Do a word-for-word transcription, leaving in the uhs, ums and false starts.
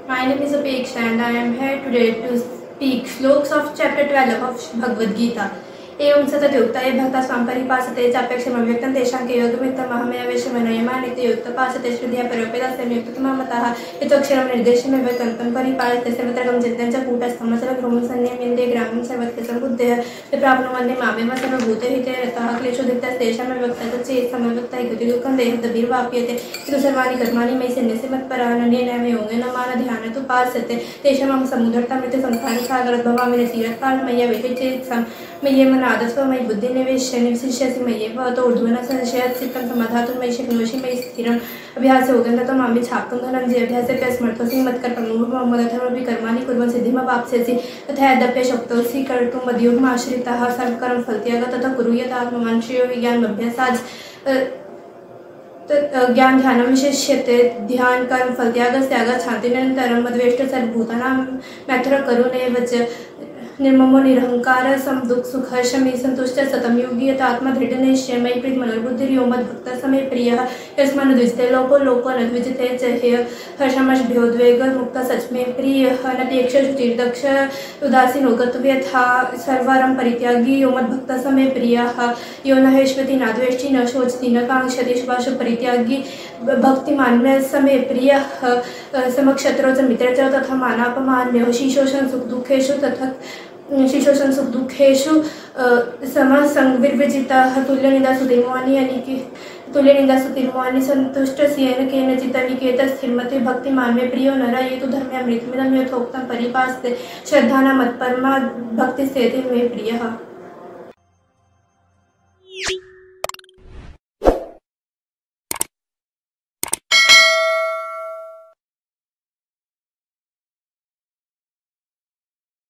My name is Apeksha and I am here today to speak sloks of chapter twelve of Bhagavad Gita. एवं सतत युक्त ये भक्ता स्वाम परिपासते चापेक्षम अव्यक्तं तेषां के योगमित्तम् अहमेवेशमनयमानिते युक्तपासते श्रुतिया परोपेदास्य नियुक्तमामतः यतोक्षरं निर्देशमेव तन्तं परिपालयते सर्वत्र गमचिन्त्यं च कूटस्थं सर्वभ्रमसंन्यमेन्द्रिय ग्रामं सर्वत्र सम्बुद्धयः ते प्राप्नुवन्ति मामेव सर्वभूतहिते रतः क्लेशोदितस्तेषां व्यक्तः चेत् समव्यक्तः इति दुःखं देहदभिर्वाप्यते इति सर्वाणि कर्माणि मयि सन्न्यस्य मत्परः अनन्येन योगेन मानध्यानात् तेषां समुद्धर्तमिति संसारसागरात् भवामि न चिरकालमय्या विहिचेत् मय्येव नादस्व मयि बुद्धि निवेश्य निवसिष्यसि मय्येव अतो ऊर्ध्वः संशयात् चित्तं समाधातुं मयि शक्नोषि मयि स्थिरम् अभ्यास योगेन ततो मामि छाप्तुं धनञ्जय अभ्यासेऽप्यस्मर्थोऽसि मत्कर्मणो मदधर्मपि कर्माणि कुर्वन् सिद्धिमवाप्स्यसि तथा यद्यप्यशक्तोऽसि कर्तुं मद्योगमाश्रितः सर्वकर्म फलत्यागः तथा कुरु यत् आत्मवान् श्रेयो ज्ञानाभ्यासात् ज्ञान ध्यान विशेष्यते ध्यान कर्म फल त्याग त्याग शांतिनिरंतरम मद्वेष्ट सर्वभूतानां मैत्र करुणेव च निर्ममो निरहंकार सम दुख सुख शमी संतुष्ट सतम योगी यत आत्मा दृढ़ निश्चय मयि प्रीत मनोबुद्धिर्यो मद्भक्त समे प्रियः यस्मान् द्विजते लोको लोको न द्विजते च ह्यः हर्षमशभयोद्वेग मुक्त सच मे प्रियः न तेक्ष शुचिर्दक्ष उदासीनो गतव्य यथा सर्वरं परित्यागी यो मद्भक्त समे प्रियः यो न हेष्वति न द्वेष्टि न शोचति न काङ्क्षति शुभाशुभ परित्यागी भक्तिमान में समे प्रियः समक्षत्रो च मित्र च तथा मानापमान्यः शीशोषण सुख दुःखेषु तथा शिशोषण सुख दुःखेषु समसंविर्विजितः तुल्यनिन्दास्तुतिर्मोहानि अनिके तुल्यनिन्दास्तुतिर्मोहानि सन्तुष्टस्येन केनचित् अनिकेतः स्थिरमते भक्तिमान में प्रियो नरः ये तु धर्म्यामृतमिदं यथोक्तं परिपास्ते श्रद्धाना मत्परमा भक्तिस्तेति मे प्रियः।